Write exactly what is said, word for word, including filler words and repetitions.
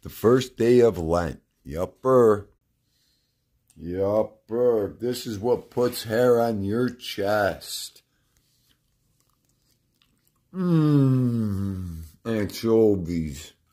The first day of Lent. Yupper. Yupper. This is what puts hair on your chest. Mmm. Anchovies.